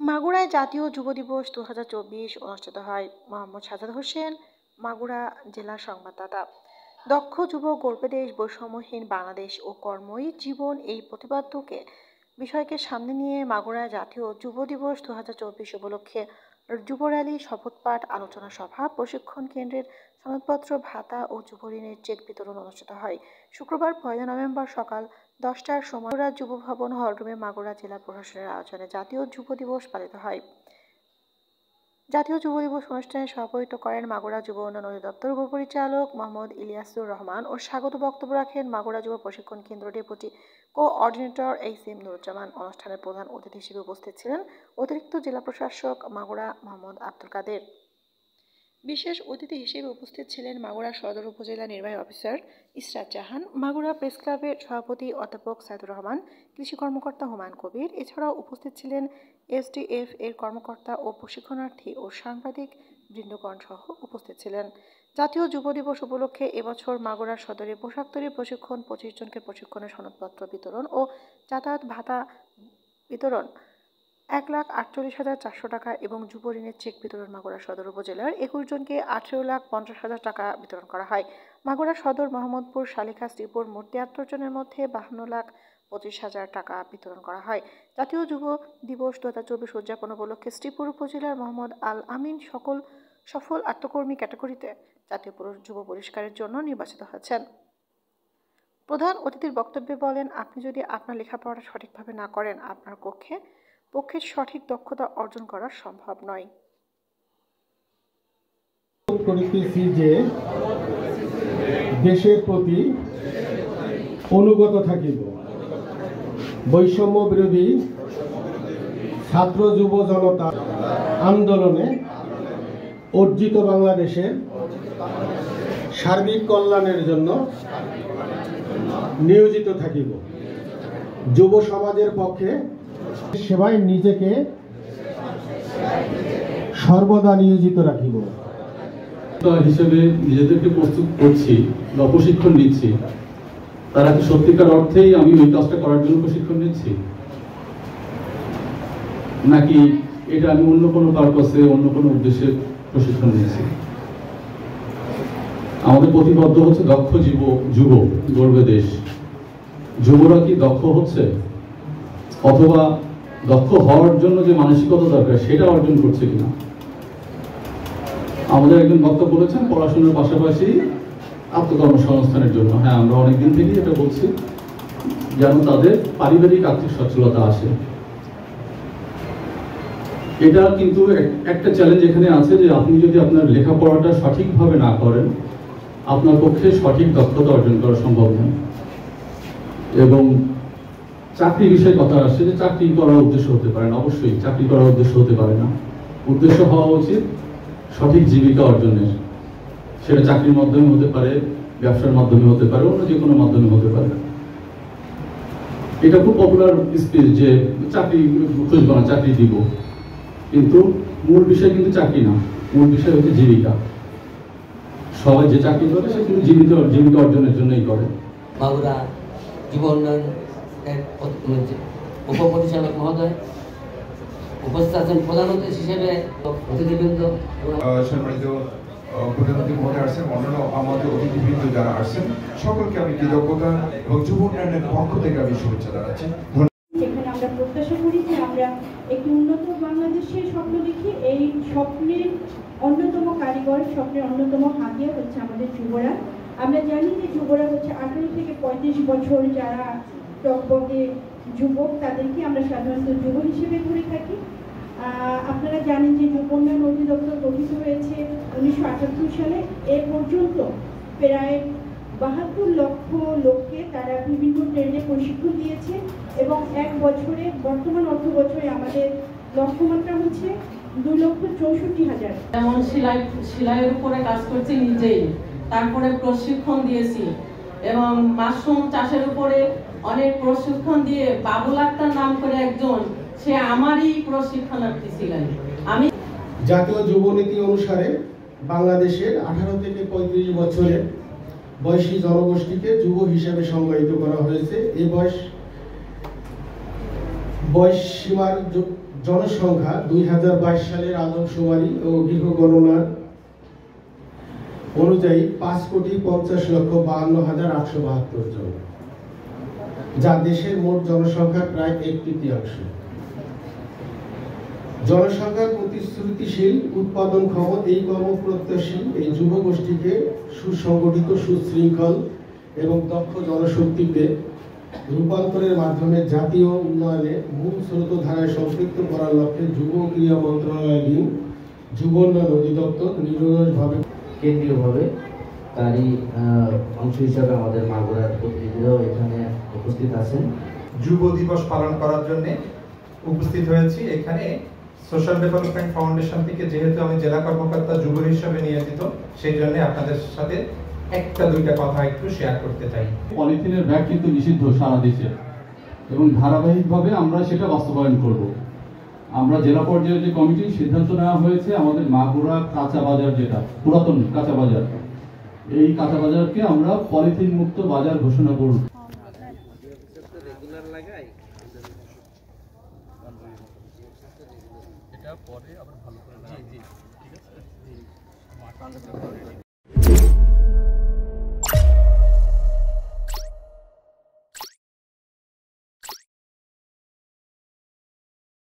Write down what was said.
মাগুরায় জাতীয় যুব দিবস 2024 অনুষ্ঠিত হয়। মোহাম্মদ সাজাদ হোসেন, মাগুরা জেলা সংবাদদাতা। দক্ষ যুব গড়বে দেশ, বৈষম্যহীন বাংলাদেশ ও কর্মই জীবন, এই প্রতিপাদ্যকে বিষয়কে সামনে নিয়ে মাগুরায় জাতীয় যুব দিবস 2024 উপলক্ষে যুব র্যালি, শপথপাঠ, আলোচনা সভা, প্রশিক্ষণ কেন্দ্রের সনদপত্র, ভাতা ও যুব ঋণের চেক বিতরণ অনুষ্ঠিত হয়। শুক্রবার 1 নভেম্বর সকাল 10টার সময় মাগুরা যুব ভবন হলরুমে মাগুরা জেলা প্রশাসনের আয়োজনে জাতীয় যুব দিবস পালিত হয়। জাতীয় যুব দিবস অনুষ্ঠানে সভাপতিত্ব করেন মাগুরা যুব উন্নয়ন অধিদপ্তর উপপরিচালক মোহাম্মদ ইলিয়াসুর রহমান ও স্বাগত বক্তব্য রাখেন মাগুরা যুব প্রশিক্ষণ কেন্দ্র ডেপুটি কোঅর্ডিনেটর এইচ.এম. নুরুজ্জামান। অনুষ্ঠানের প্রধান অতিথি হিসেবে উপস্থিত ছিলেন অতিরিক্ত জেলা প্রশাসক মাগুরা মোহাম্মদ আব্দুল কাদের। বিশেষ অতিথি হিসেবে উপস্থিত ছিলেন মাগুরা সদর উপজেলা নির্বাহী অফিসার ইসরাত জাহান, মাগুরা প্রেস ক্লাবের সভাপতি অধ্যাপক সাইদুর রহমান, কৃষি কর্মকর্তা হুমায়ুন কবির। এছাড়াও উপস্থিত ছিলেন এসডিএফ এর কর্মকর্তা ও প্রশিক্ষণার্থী ও সাংবাদিক বৃন্দগণ সহ উপস্থিত ছিলেন। জাতীয় যুব দিবস উপলক্ষে এবছর মাগুরা সদরে পোশাক তৈরি প্রশিক্ষণ, 25 জনকে প্রশিক্ষণের সনদপত্র বিতরণ ও যাতায়াত ভাতা বিতরণ 1,48,400 টাকা এবং যুব ঋণের চেক বিতরণ মাগুরা সদর উপজেলার 21 জনকে 18,50,000 টাকা বিতরণ করা হয়। মাগুরা সদর, মোহাম্মদপুর, শালিখা, শ্রীপুর মোট 73 জনের মধ্যে 52,25,000 টাকা বিতরণ করা হয়। জাতীয় যুব দিবস 2024 উদযাপন উপলক্ষে শ্রীপুর উপজেলার মোহাম্মদ আল আমিন সকল সফল আত্মকর্মী ক্যাটাগরিতে জাতীয় যুব পুরস্কারের জন্য নির্বাচিত হয়েছেন। প্রধান অতিথির বক্তব্যে বলেন, আপনি যদি আপনার লেখাপড়াটা সঠিকভাবে না করেন, আপনার পক্ষে সঠিক দক্ষতা অর্জন করা সম্ভব নয়। করিতেছি যে দেশের প্রতি অনুগত থাকিব, বৈষম্য বিরোধী ছাত্র যুব জনতা আন্দোলনে অর্জিত বাংলাদেশের সার্বিক কল্যাণের জন্য নিয়োজিত থাকিব, যুব সমাজের পক্ষে সেবায় নিজেকে সর্বদা নিয়োজিত রাখিব। হিসেবে নিজেদেরকে প্রস্তুত করছি বা প্রশিক্ষণ নিচ্ছি, তারা কি সত্যিকার অর্থেই আমি ওই কাজটা করার জন্য প্রশিক্ষণ নিচ্ছি, নাকি এটা আমি অন্য কোনো পারপাসে, অন্য কোনো উদ্দেশ্যে প্রশিক্ষণ নিচ্ছি? আমাদের প্রতিবদ্ধ হচ্ছে দক্ষ যুব গড়বে দেশ। যুবরা কি দক্ষ হচ্ছে, অথবা দক্ষ হওয়ার জন্য যে মানসিকতা দরকার সেটা অর্জন করছে কিনা? আমাদের একজন বক্তা বলেছেন পড়াশোনার পাশাপাশি আত্মকর্মসংস্থানের জন্য। হ্যাঁ, আমরা অনেকদিন থেকেই এটা বলছি, যেন তাদের পারিবারিক আর্থিক সচ্ছলতা আসে। এটা কিন্তু একটা চ্যালেঞ্জ এখানে আছে যে আপনি যদি আপনার লেখাপড়াটা সঠিকভাবে না করেন, আপনার পক্ষে সঠিক দক্ষতা অর্জন করা সম্ভব নয়। এবং চাকরি বিষয়ে কথা আসছে যে চাকরি করার উদ্দেশ্য হতে পারে না। অবশ্যই চাকরি করার উদ্দেশ্য হতে পারে না। উদ্দেশ্য হওয়া উচিত সঠিক জীবিকা অর্জনের। সেটা চাকরির মাধ্যমে হতে পারে, ব্যবসার মাধ্যমে হতে পারে, অন্য যে কোনো মাধ্যমে হতে পারে। এটা খুব পপুলার স্পিচ যে চাকরি খুঁজবো না, চাকরি দিব, কিন্তু মূল বিষয় কিন্তু চাকরি না, মূল বিষয় হচ্ছে জীবিকা। সবাই যে চাকরি করে সে কিন্তু জীবিকা অর্জনের জন্যই করে। মাগুরা যুব উন্নয়ন উপপরিচালক মহোদয় উপস্থিত আছেন, প্রধান অতিথি হিসেবে অতিথিবৃন্দ, সম্মানিত প্রধান অতিথি মহোদয় আসছেন, অন্যান্য আমাদের অতিথিবৃন্দ যারা আসছেন, সকলকে আমি কৃতজ্ঞতা এবং যুব উন্নয়নের পক্ষ থেকে আমি শুভেচ্ছা জানাচ্ছি। যেখানে আমরা প্রত্যাশা করি যে আমরা একটি উন্নত বাংলাদেশের স্বপ্ন দেখি, এই স্বপ্নের অন্যতম কারিগর, স্বপ্নের অন্যতম হাতিয়ার হচ্ছে আমাদের যুবরা। আমরা জানি যে যুবরা হচ্ছে 18 থেকে 35 বছর যারা টকবকে যুবক, তাদেরকে আমরা সাধারণত যুব হিসেবে ধরে থাকি। আপনারা জানেন যে যুব উন্নয়ন অধিদপ্তর গঠিত হয়েছে 1978 সালে। এ পর্যন্ত প্রায় 72 লক্ষ লোককে তারা বিভিন্ন ট্রেনে প্রশিক্ষণ দিয়েছে এবং এক বছরে, বর্তমান অর্থ বছরে আমাদের লক্ষ্যমাত্রা হচ্ছে 2,64,000। যেমন সেলাইয়ের উপরে কাজ করছি নিজেই, তারপরে প্রশিক্ষণ দিয়েছি এবং মাশরুম চাষের উপরে অনেক প্রশিক্ষণ দিয়ে বাবুল আক্তার নাম করে একজন, সে আমারই প্রশিক্ষণার্থী ছিলেন। আমি জাতীয় যুবনীতি অনুসারে বাংলাদেশের 18 থেকে 35 বছরের বয়সী জনগোষ্ঠীকে যুব হিসেবে সংজ্ঞায়িত করা হয়েছে। এই বয়স সীমার জনসংখ্যা 2022 সালের আদমশুমারি ও গৃহ গণনা অনুযায়ী 5,50,52,872 জন, যা দেশের মোট জনসংখ্যার প্রায় 1/3। জনসংখ্যার প্রতিশ্রুতিশীল উৎপাদনক্ষম এই কর্মপ্রত্যাশী এই যুব গোষ্ঠীকে সুসংগঠিত, সুশৃঙ্খল এবং দক্ষ জনশক্তিতে রূপান্তরের মাধ্যমে জাতীয় উন্নয়নে মূল স্রোতধারায় সম্পৃক্ত করার লক্ষ্যে যুব ও ক্রীড়া মন্ত্রণালয়াধীন যুব উন্নয়ন অধিদপ্তর নিরলসভাবে কেন্দ্রীয়ভাবে তারই অংশ হিসাবে আমাদের মাগুরার প্রতিনিধিরাও এখানে উপস্থিত আছেন। যুব দিবস পালন করার জন্য উপস্থিত হয়েছি এখানে। সোশ্যাল ডেভেলপমেন্ট ফাউন্ডেশন থেকে যেহেতু আমি জেলা কর্মকর্তা যুব হিসেবে নিয়োজিত, সেই জন্য আপনাদের সাথে একটা দুইটা কথা একটু শেয়ার করতে চাই। পলিথিনের ব্যাগ কিন্তু নিষিদ্ধ সারা দেশে এবং ধারাবাহিকভাবে আমরা সেটা বাস্তবায়ন করব। আমরা জেলা পর্যায়ে যে কমিটির সিদ্ধান্ত নেওয়া হয়েছে, আমাদের মাগুরা কাঁচা বাজার, যেটা পুরাতন কাঁচা বাজার, এই কাঁচা বাজারকে আমরা পলিথিন মুক্ত বাজার ঘোষণা করব। এটা পরে আবার ভালো করে